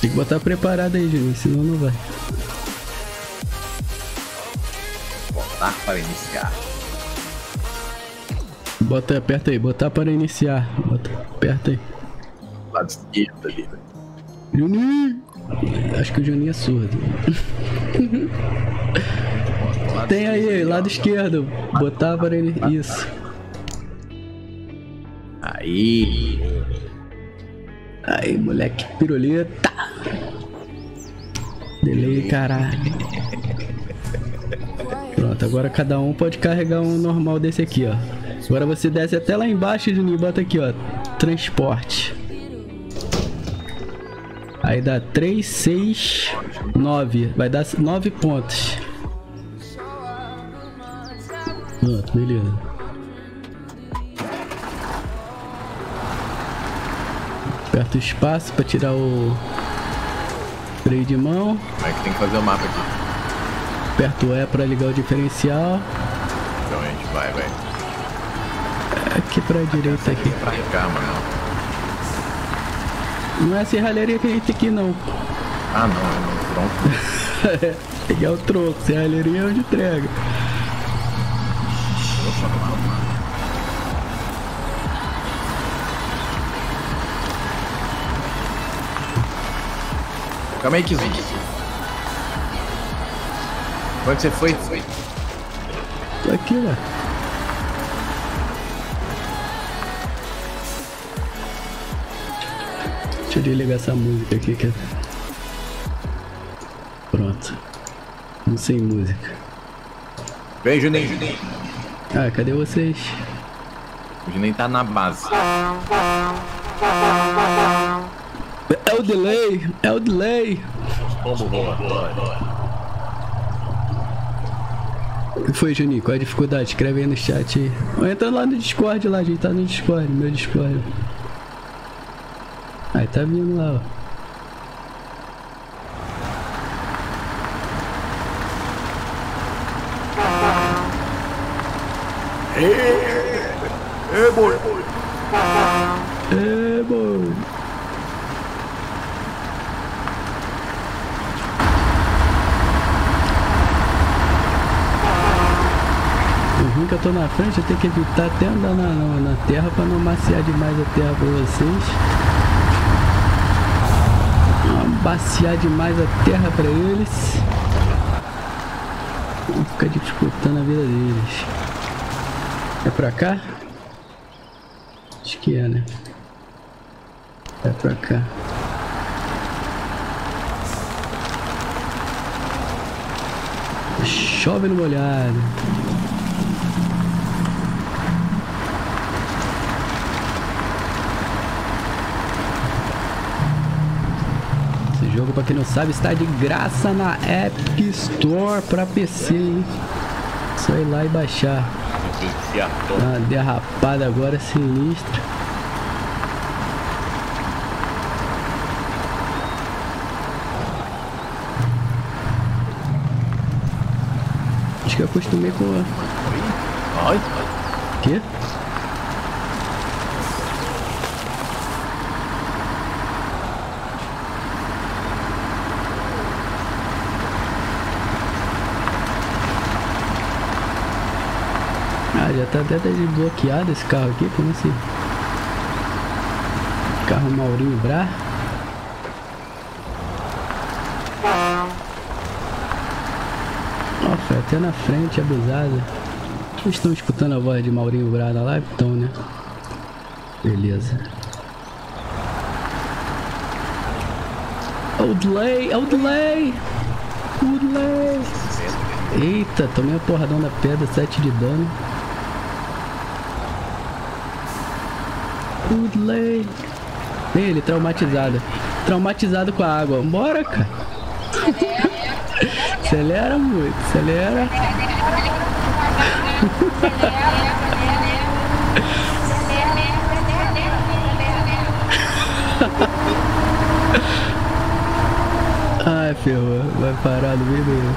Tem que botar preparado aí, Juninho, senão não vai. Botar para iniciar. Bota, aperta aí, botar para iniciar. Bota, aperta aí. Lado esquerdo ali, né? Juninho! Acho que o Juninho é surdo. Tem aí, lado esquerdo. Botar para ele. Isso. Aí. Aí, moleque, piruleta. Delay, caralho. Pronto, agora cada um pode carregar um normal desse aqui, ó. Agora você desce até lá embaixo, Juninho, e bota aqui, ó. Transporte. Aí dá 3, 6, 9. Vai dar 9 pontos. Pronto, beleza. Aperta o espaço pra tirar o freio de mão. Como é que tem que fazer o mapa aqui? Aperta o E pra ligar o diferencial. Então a gente vai. Aqui pra direita aqui. Pra cá, mano. Não é serralheria que a gente tem aqui não. Ah, não, é no tronco. Pegar o tronco, serralheria é onde entrega. Calma aí, Kizinho. Onde você foi? Tô aqui, ó. Deixa eu desligar essa música aqui que é... Pronto. Não sem música. Vem, Juninho. Ah, cadê vocês? O Juninho tá na base. É o delay, é o delay. Pombo voador. O que foi, Juninho? Qual é a dificuldade? Escreve aí no chat aí. Ou entra lá no Discord lá, a gente tá no Discord, meu Discord. Aí tá vindo lá, ó. Boi. É, boi. O ruim que eu tô na frente, eu tenho que evitar até andar na terra pra não maciar demais a terra pra vocês. Não baciar demais a terra pra eles. Não ficar dificultando a vida deles. É pra cá? Acho que é, né? É pra cá. Chove no molhado. Esse jogo, pra quem não sabe, está de graça na Epic Store pra PC, hein? Só ir lá e baixar. Uma derrapada agora sinistra. Acho que eu acostumei com a... Ai. Quê? Ah, já tá até desbloqueado esse carro aqui, como assim? Carro Maurinho Bra. Ó, foi até na frente, abusada. Vocês estão escutando a voz de Maurinho Bra na live? Então, né? Beleza. O delay, o delay! O delay! Eita, tomei a porradão da pedra, 7 de dano. O delay! Ele, traumatizado. Traumatizado com a água. Bora, cara! Acelera muito, acelera. Ai, ferrou. Vai parar no meio do...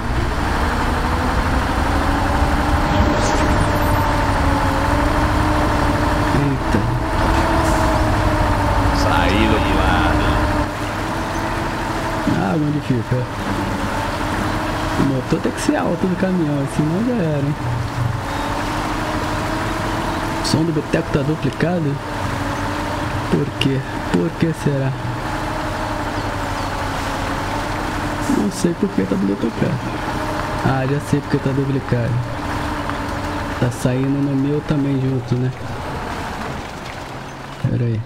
Eita. Saída do lado. fica. O motor tem que ser alto do caminhão, senão já era, hein? O som do boteco tá duplicado? Por quê? Por que será? Não sei por que tá duplicado. Ah, já sei porque tá duplicado. Tá saindo no meu também junto, né? Pera aí.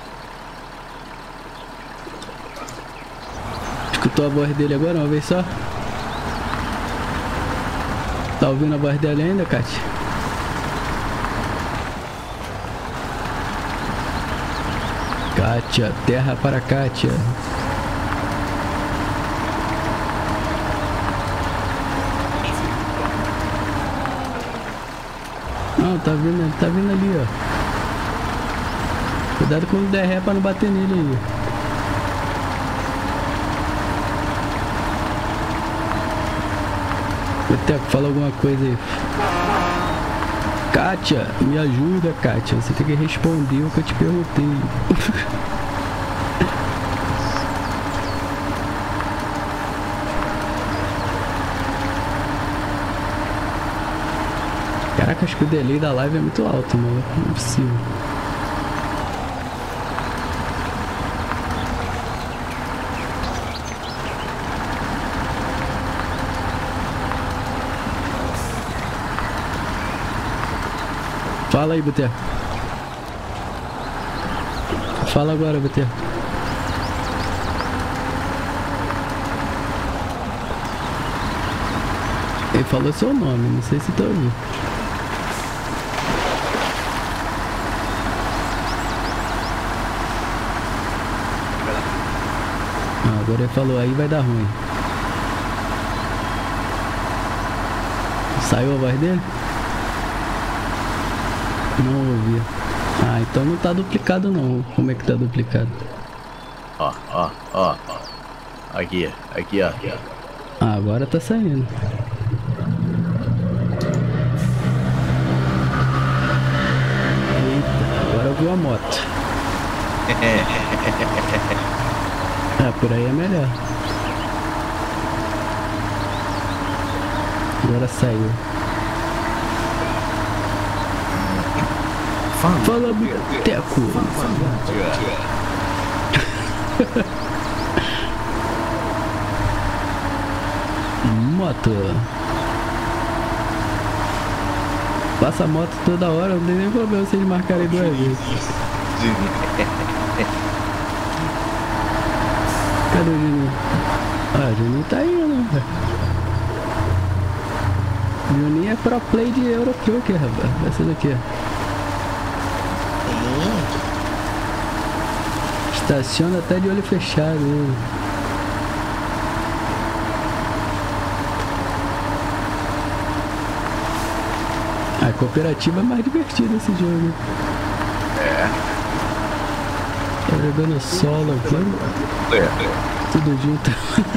Escutou a voz dele agora, uma vez só? Tá ouvindo a voz dele ainda, Kátia? Kátia, terra para Kátia. Não, tá vindo ali, ó. Cuidado com o der ré pra não bater nele aí. Boteco, fala alguma coisa aí. Kátia, me ajuda, Kátia. Você tem que responder o que eu te perguntei. Caraca, acho que o delay da live é muito alto, mano. Não é possível. Fala aí, Boteco. Fala agora, Boteco. Ele falou seu nome, não sei se tá ouvindo. Ah, agora ele falou, aí vai dar ruim. Saiu a voz dele? Não ouvi. Ah, então não tá duplicado não. Como é que tá duplicado? Ó. Aqui, ó. Ah, agora tá saindo. Eita, agora eu vi a moto. Ah, por aí é melhor. Agora saiu. Fala, Boteco. Moto. Passa a moto toda hora, não tem nem problema se eles marcarem 2 vezes. Cadê o Juninho? Ah, o Juninho tá indo, velho. Juninho é pro play de Euro Truck, rapaz. Vai ser daqui. Estaciona até de olho fechado. A cooperativa é mais divertida esse jogo. É. Tá jogando solo aqui. Tudo junto.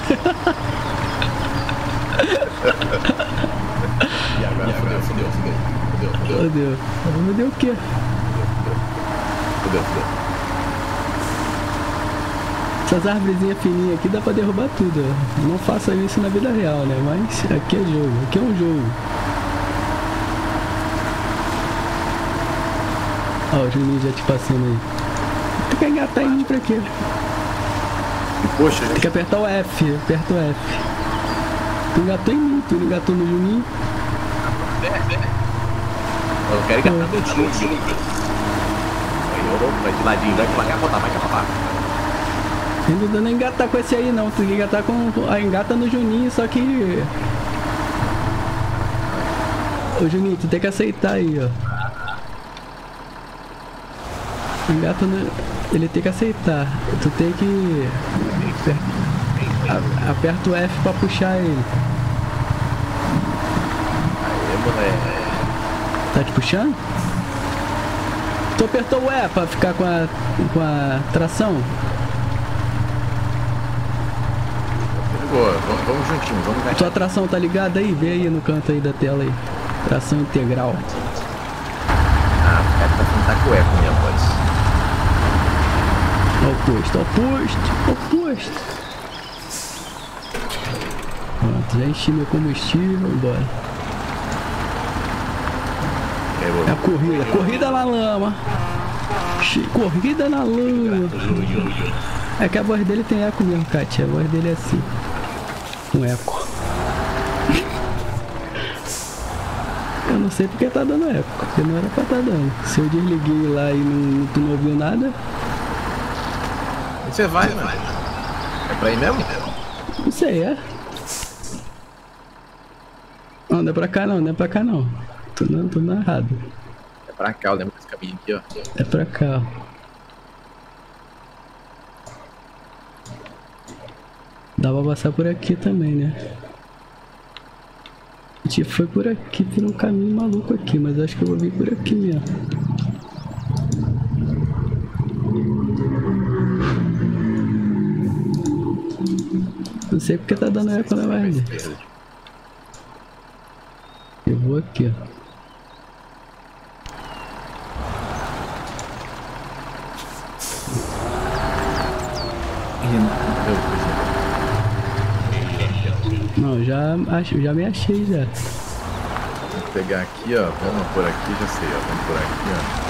E agora fudeu. Fudeu. Fudeu o quê? Fudeu. Essas árvorezinhas fininhas aqui dá pra derrubar tudo. Não faça isso na vida real, né? Mas aqui é jogo. Aqui é um jogo. Ó, o Juninho já te passando aí. Tem que engatar em mim pra quê? Poxa, tem que apertar o F. Aperta o F. Tu engatou em mim, tu não engatou no Juninho. Eu quero engatar no tio. Vai de ladinho, vai capotar. Ainda não dá nem engatar com esse aí não, tem que engatar com a engata no Juninho, só que... Ô Juninho, tu tem que aceitar aí, ó. Engata no... Ele tem que aceitar, tu tem que... Aperta o F pra puxar ele. Aê, moleque. Tá te puxando? Tu apertou o E pra ficar com a tração? Boa, vamos juntinho, vamos encaixar. Tua tração tá ligada aí? Vê aí no canto aí da tela aí. Tração integral. Ah, o cara tá falando tá com eco, minha voz. Ó o posto. Pronto, já enchi meu combustível, bora. É a corrida na lama. Corrida na lama. É que a voz dele tem eco mesmo, Kátia. A voz dele é assim. Com eco. Eu não sei porque tá dando eco, porque não era pra tá dando. Se eu desliguei lá e tu não ouviu nada. Onde você vai, mano? É pra ir mesmo? Não sei, é? Não, não é pra cá não, não é pra cá não. Tô errado. É pra cá, lembra desse caminho aqui, ó. É pra cá, ó. Dá pra passar por aqui também, né? A gente foi por aqui, por um caminho maluco aqui, mas acho que eu vou vir por aqui mesmo. Não sei porque tá dando eco na verdade. Eu vou aqui, ó. Não, já me achei já. Vou pegar aqui, ó. Vamos por aqui, já sei, ó. Vamos por aqui, ó.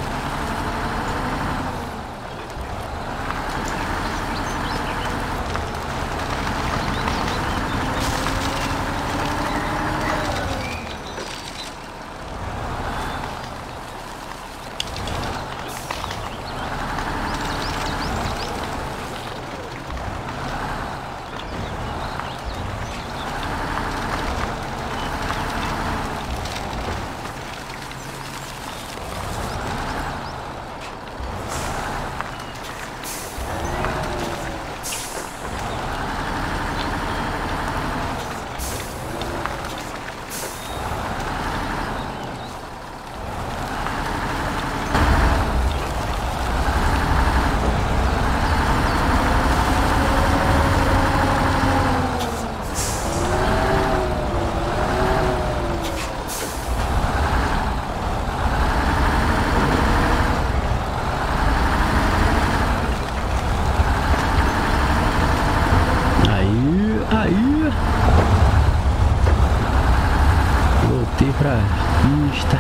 Voltei pra pista.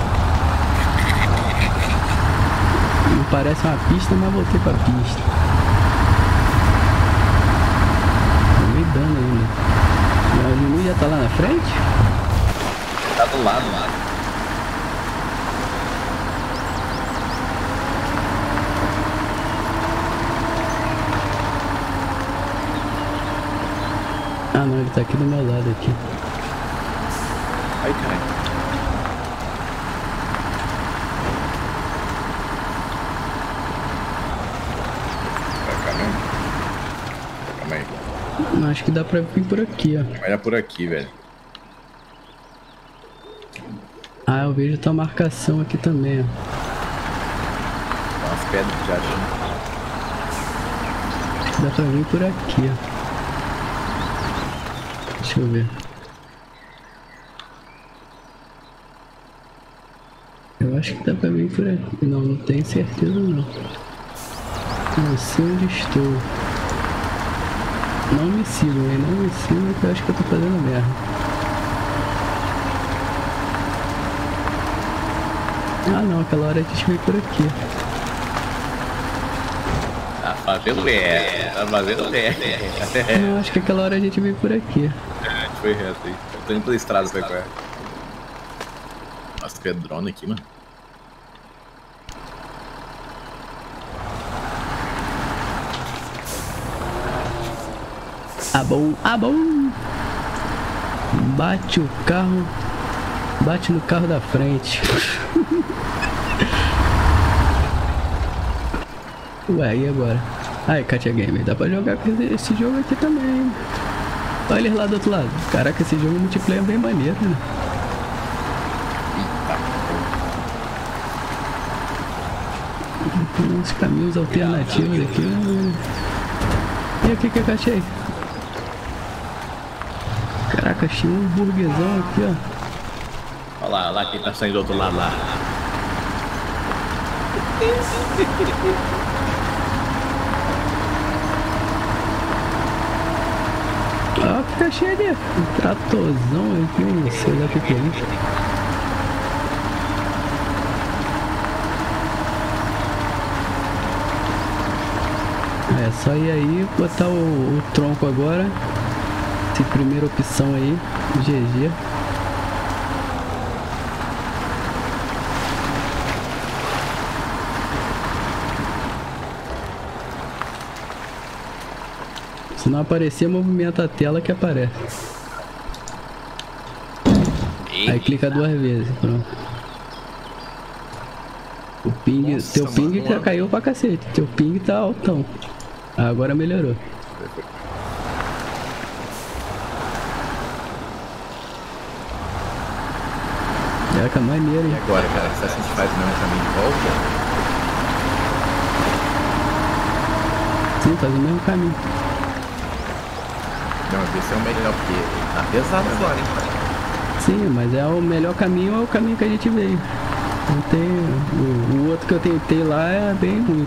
Não parece uma pista, mas voltei pra pista. Tô meio dano ainda. O Lulu já tá lá na frente? Tá do lado, mano. Ah não, ele tá aqui do meu lado aqui. Ai, caralho. Pra cá mesmo? Calma aí. Não, acho que dá pra vir por aqui, ó. Vai lá por aqui, velho. Ah, eu vejo tua marcação aqui também, ó. Tem umas pedras já achando. Acho que dá pra vir por aqui, ó. Deixa eu ver. Eu acho que dá pra vir por aqui. Não, não tenho certeza não. Não sei onde estou. Não me sigam, hein? Não me sigam que eu acho que eu tô fazendo merda. Ah não, aquela hora a gente veio por aqui. Tá fazendo merda, tá fazendo merda. Não, acho que aquela hora a gente veio por aqui. É, a gente foi reto aí. Eu tô indo pela estrada, sabe qual é? Nossa, pedrona aqui, mano. Ah bom. Bate o carro. Bate no carro da frente. Ué, e agora? Aí, Katia Gamer, dá pra jogar com esse jogo aqui também. Olha eles lá do outro lado. Caraca, esse jogo multiplayer é bem maneiro, né? Tem uns caminhos alternativos aqui. E aqui que eu achei? Caraca, achei um burguesão aqui, ó. Olha lá quem tá saindo do outro lado lá. Ó, fica cheio de tratorzão aqui, sei lá o que é isso. É só ir aí, botar o tronco agora. Essa primeira opção aí, GG. Se não aparecer, movimenta a tela que aparece. Aí clica 2 vezes, pronto. O ping, nossa, teu ping já caiu pra cacete. Teu ping tá altão. Agora melhorou. Caraca, maneiro, hein? E agora, cara, se a gente faz o mesmo caminho de volta? Sim, faz o mesmo caminho. Não, esse é o melhor, porque tá pesado agora, hein? Sim, mas é o melhor caminho, é o caminho que a gente veio. Não tem... o outro que eu tentei lá é bem ruim.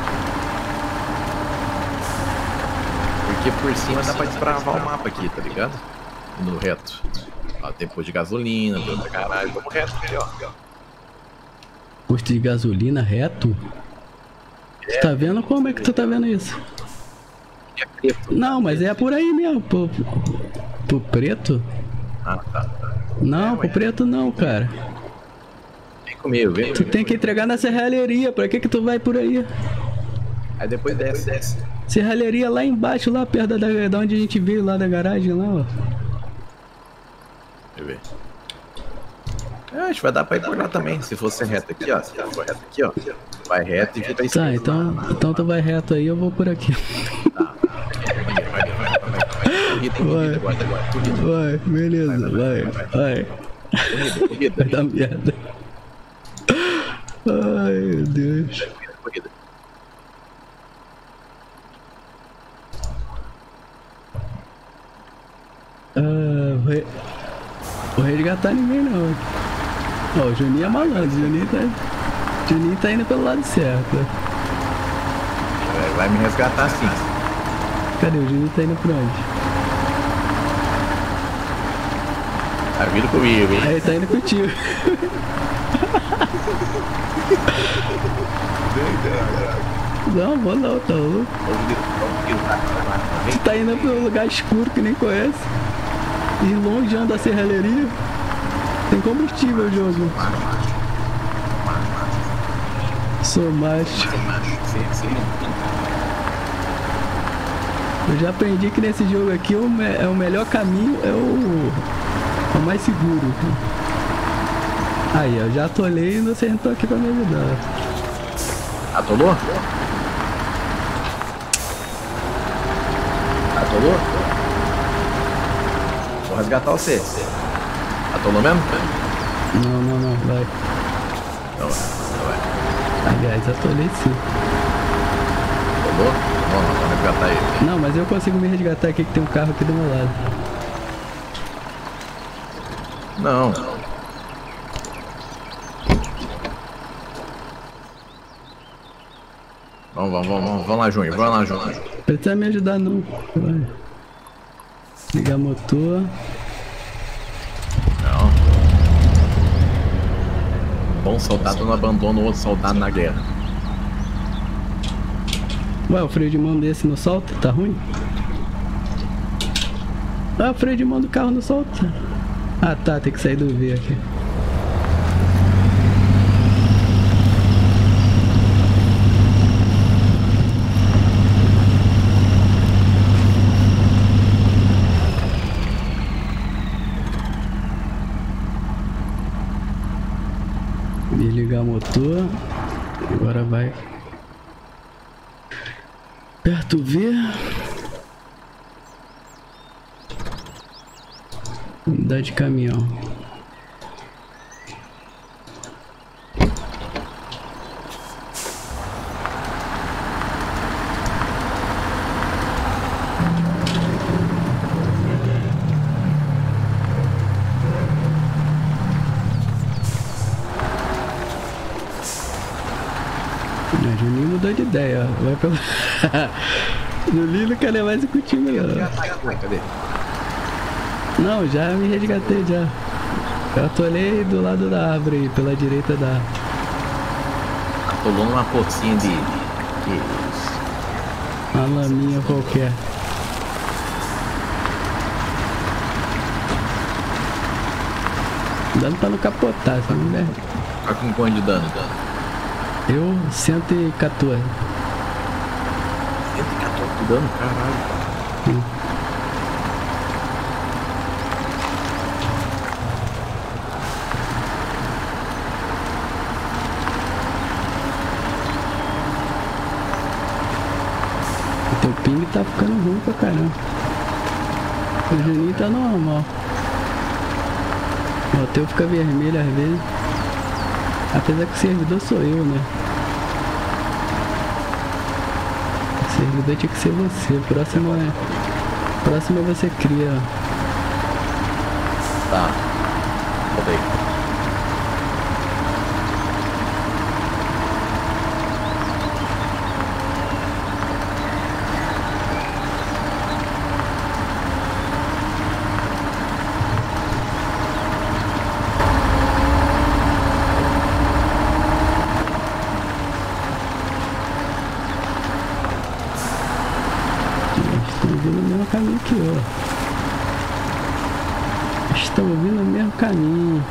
Porque por cima dá pra desbravar o mapa aqui, tá ligado? No reto. Ó, tem posto de gasolina, deu pra caralho. Vamos reto aqui, ó. Posto de gasolina reto? Tu tá vendo como é que tu tá vendo isso? É preto. Não, mas é por aí mesmo. Pro preto? Ah, tá. Não, pro preto não, cara. Vem comigo, vem. Tu tem que entregar na serralheria. Pra que tu vai por aí? Aí depois desce. Serralheria lá embaixo, lá perto da onde a gente veio, lá da garagem, lá, ó. Deixa eu ver. Acho que vai dar pra ir por lá também. Se fosse reto aqui, ó. Se for reto aqui, ó. Vai reto e fica tá, então tu vai reto aí, eu vou por aqui. Tá. Vai, beleza, vai. Corrida. Vai dar merda. Ai, meu Deus. Corrida. Vou resgatar ninguém não. Ó, o Juninho é malandro, o Juninho tá indo pelo lado certo. Vai me resgatar sim. Cadê? O Juninho tá indo pra onde? Tá vindo comigo, hein? Aí tá indo contigo. Não, vou não, tá louco. Tu tá indo pra um lugar escuro que nem conhece. E longe da serralheria. Tem combustível o jogo. Sou macho. Eu já aprendi que nesse jogo aqui o melhor caminho é o mais seguro. Aí, eu já atolei e você entrou aqui pra me ajudar. Atolou? Atolou? Vou resgatar você. Atolou mesmo? Não, vai. Então vai. Aliás, atolei sim. Atolou? Vamos resgatar ele. Não, mas eu consigo me resgatar aqui que tem um carro aqui do meu lado. Não. Vamos lá, Júnior. Vamos lá, Júnior. Precisa me ajudar não. Vai. Ligar motor. Não. Bom soldado não abandona o outro soldado na guerra. Ué, o freio de mão desse não solta? Tá ruim? Ah, o freio de mão do carro não solta. Ah tá, tem que sair do V aqui. Desligar o motor. Agora vai. Aperta o V. Unidade de caminhão. O Juninho mudou de ideia, ó. Vai pelo... No Lilo quer levar esse contigo, não. Cadê? Não, já me resgatei já. Eu atolei do lado da árvore aí, pela direita da árvore. Atolou numa pocinha de... Que isso? Uma laminha qualquer. Dando pra não capotar, essa mulher. Tá com quanto de dano? Eu, 114. 114 de dano? Caralho. O teu ping tá ficando ruim pra caramba. O Juninho tá normal. O teu fica vermelho às vezes. Apesar que o servidor sou eu, né? O servidor tinha que ser você. Próximo você cria. Tá. Rodei. Estão vindo no mesmo caminho que eu. Estão vindo no mesmo caminho.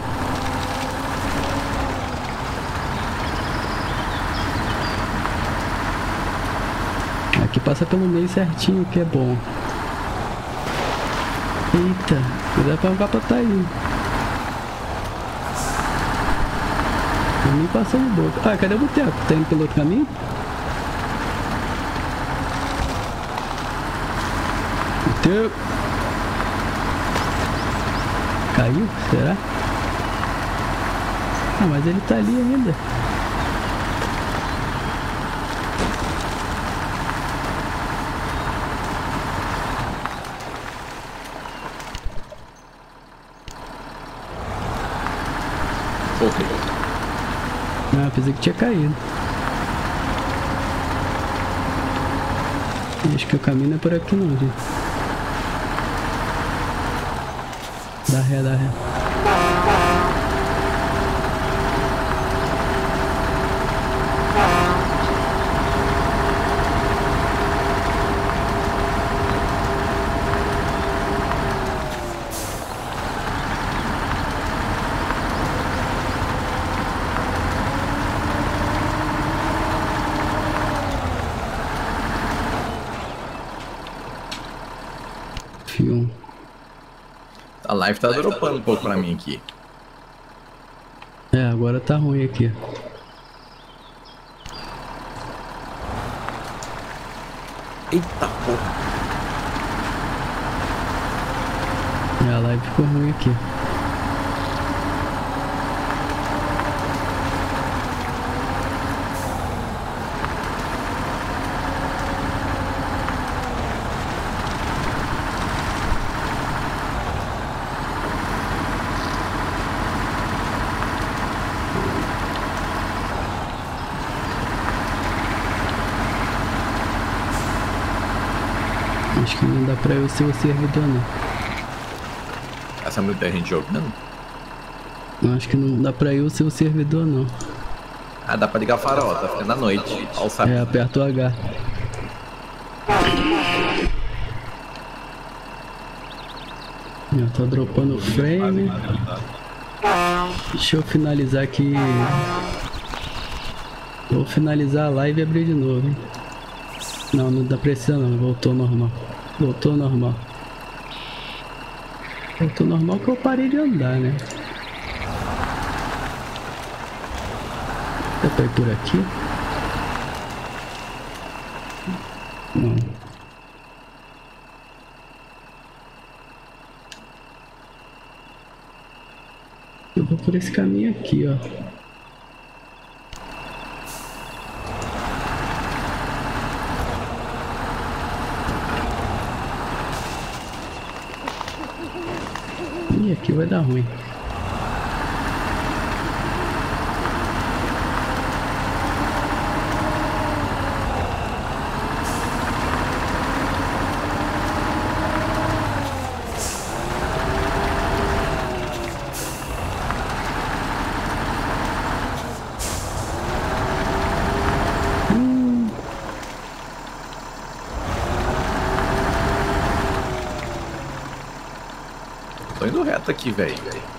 Aqui passa pelo meio certinho, que é bom. Eita, cuidado pra não capotar aí. Eu nem passou de boca. Ah, cadê o boteco? Tá indo pelo outro caminho? Boteco. Caiu? Será? Ah, mas ele tá ali ainda. Ok. Ah, pensei que tinha caído. Acho que o caminho é por aqui não, gente. Dá ré, dá ré. Fio. A live tá dropando um pouco pra mim aqui. É, agora tá ruim aqui. Eita porra. A live ficou ruim aqui. Acho que não dá pra eu ser o servidor não. Essa é muita gente jogando? Acho que não dá pra eu ser o servidor não. Ah, dá pra ligar o farol, tá ficando à noite. Olha o sapo. É, aperta o H. Tá dropando o frame. Deixa eu finalizar aqui. Vou finalizar a live e abrir de novo, hein? Não, não dá precisa não, voltou normal. Voltou normal. Voltou normal que eu parei de andar, né? Dá pra ir por aqui? Não. Eu vou por esse caminho aqui, ó. Ih, aqui vai dar ruim. muito reto aqui, velho.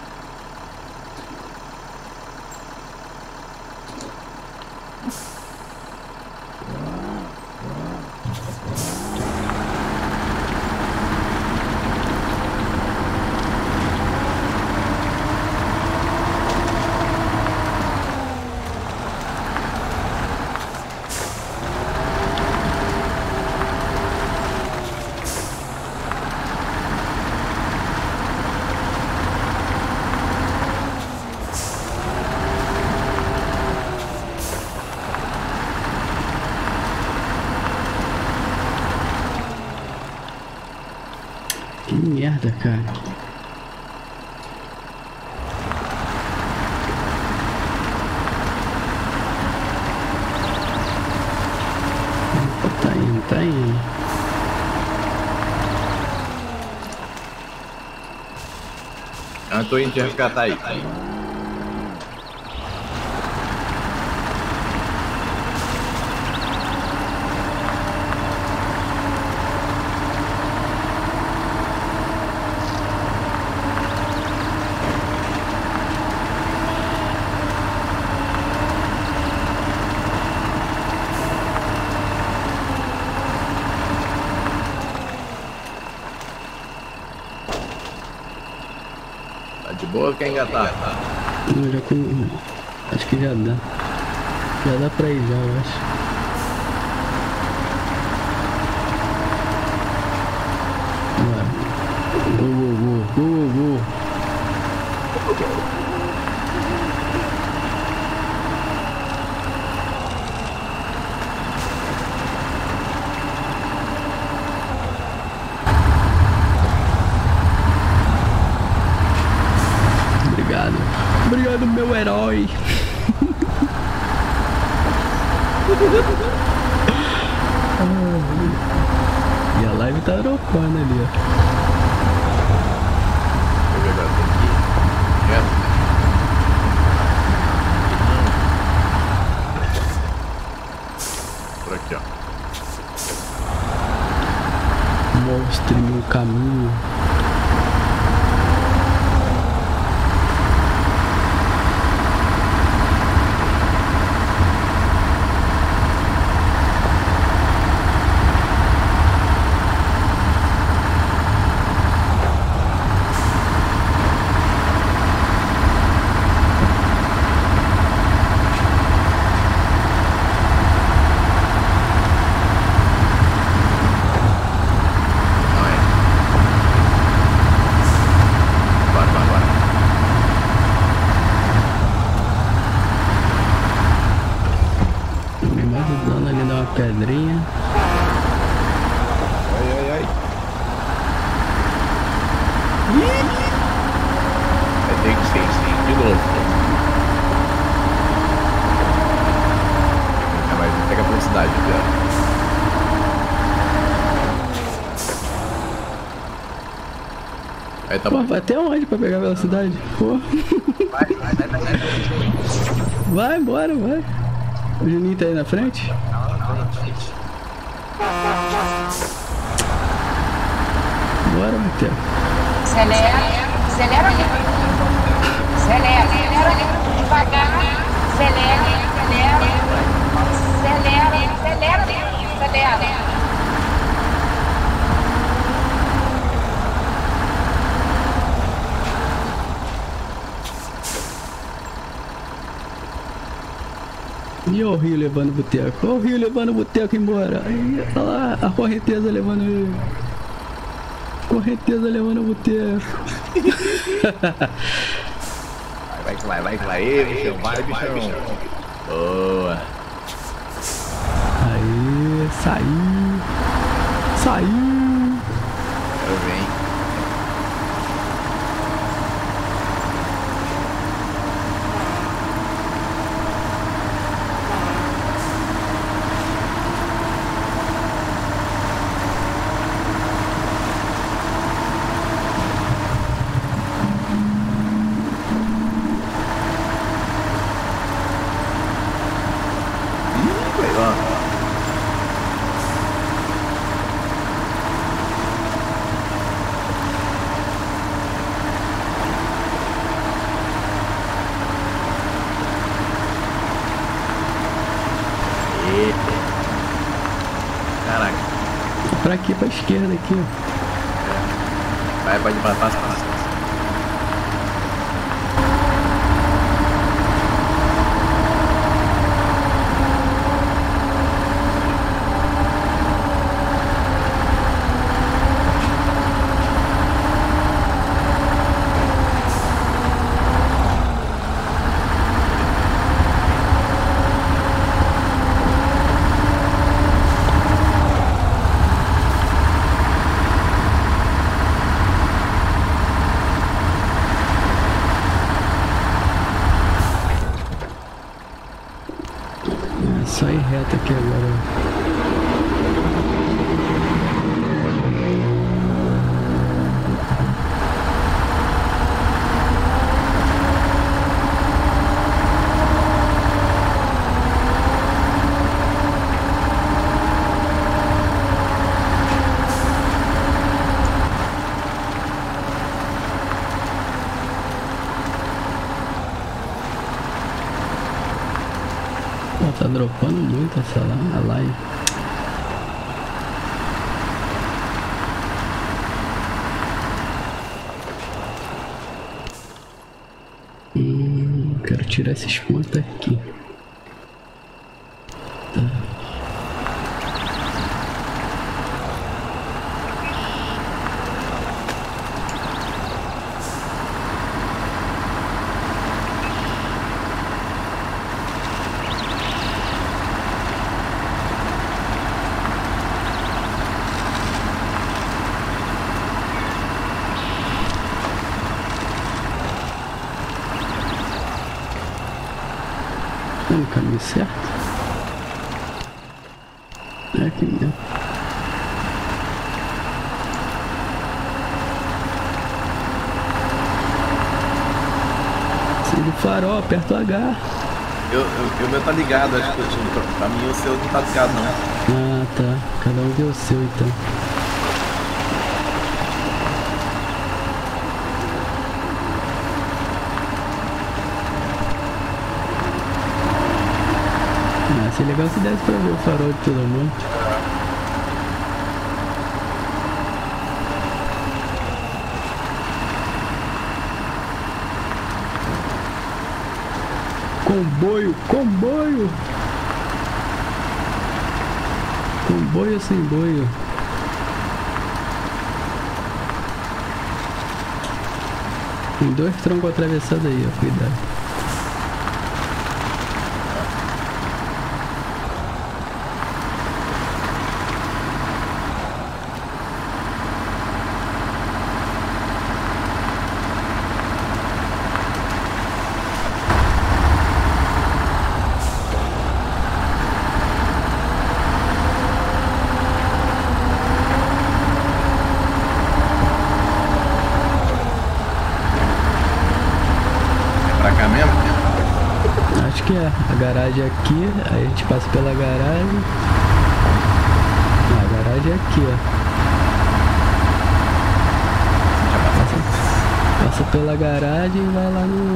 Que merda, cara. Tá indo, tá indo. Eu tô indo te resgatar aí. De boa, quer engatar? Não, já com... Acho que já dá. Já dá pra ir já, eu acho. Vai. Go. Obrigado, meu herói. E a live tá dropando ali, ó. Por aqui, ó. Mostre-me o caminho. Pedrinha. Ai. Vai ter que ser sim, de novo. Vai pegar a velocidade, cara. Aí tá bom. Pô, vai até onde pra pegar a velocidade? Pô. Vai, bora, vai. O Juninho tá aí na frente? Bora, Matheus. Acelera devagar, acelera. E o rio levando o boteco? Olha o rio levando o boteco embora. Aí, olha lá, a correnteza levando ele. Correnteza levando o boteco. Vai, bichão, vai, bichão. Boa. Aí, saiu. Eu venho. Pra aqui, pra esquerda aqui, ó. Vai, pode passar. Só ir reto aqui agora. Tá dropando muito essa lá, a live. Quero tirar esses pontos aqui. Tá. No caminho certo? É aqui mesmo. Siga o farol, aperta o H. O meu tá ligado, acho que pra mim o seu não tá ligado não. Ah, tá. Cada um vê o seu então. Seria legal se desse pra ver o farol de todo mundo. Comboio, comboio! Comboio sem boio. Tem 2 troncos atravessados aí, ó, cuidado. Acho que é. A garagem é aqui, aí a gente passa pela garagem. A garagem é aqui, ó. Passa pela garagem e vai lá no...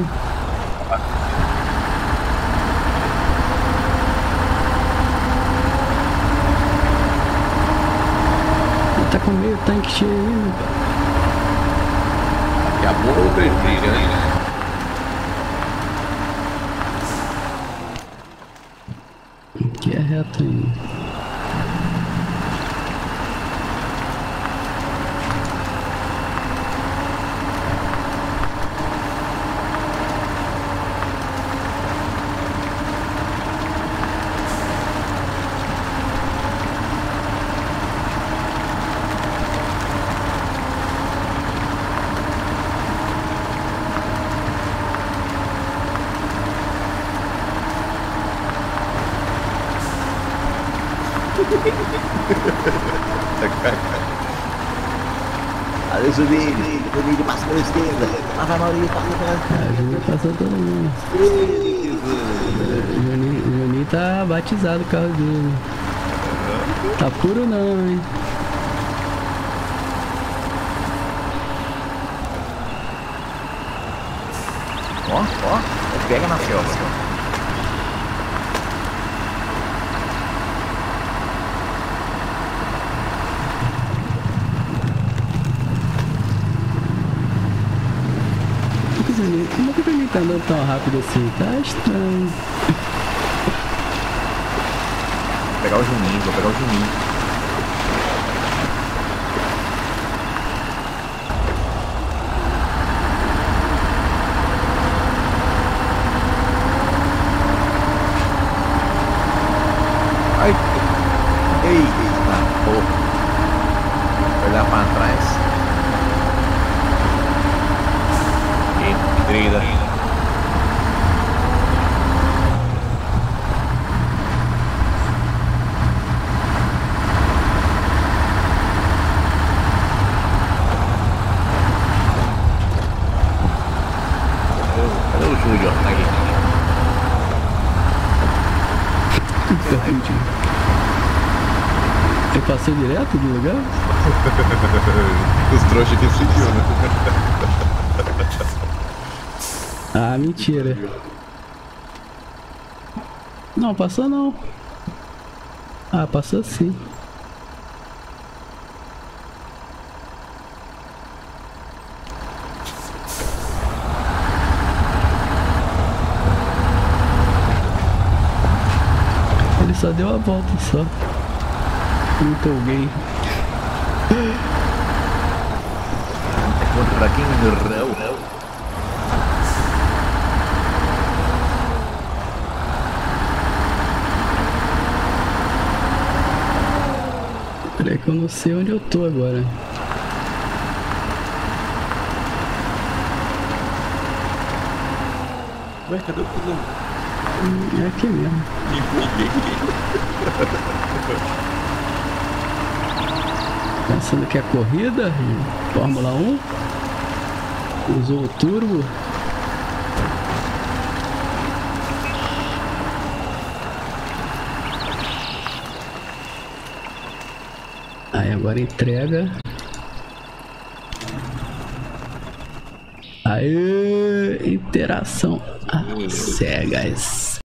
Tá com meio tanque cheio ainda. Daqui a pouco eu prefiro, né? Aqui é reto aí. Olha o Zubini passa pela esquerda. Lá vai Maurício, passa pela... Juninho passou todo mundo. O Juninho tá batizado o carro dele. Tá puro não, hein? Ó, pega na selva. tá andando tão rápido assim? Tá estranho. Vou pegar o Juninho, vou pegar o Juninho. Ai! Eita, porra! Olhar pra trás. Querida. Cadê o Júlio? Tá aqui. Ele passou direto do lugar? Os trouxas aqui seguiu, né? Ah, mentira. Não, passou não. Ah, passou sim. Ele só deu a volta só. Me empolguei. Contra quem não? Peraí que eu não sei onde eu tô agora. Ué, cadê o fulano? É aqui mesmo. Me empolguei. Pensando que é corrida, Fórmula 1. Usou o turbo. Aí agora entrega. Aê, interação cegas.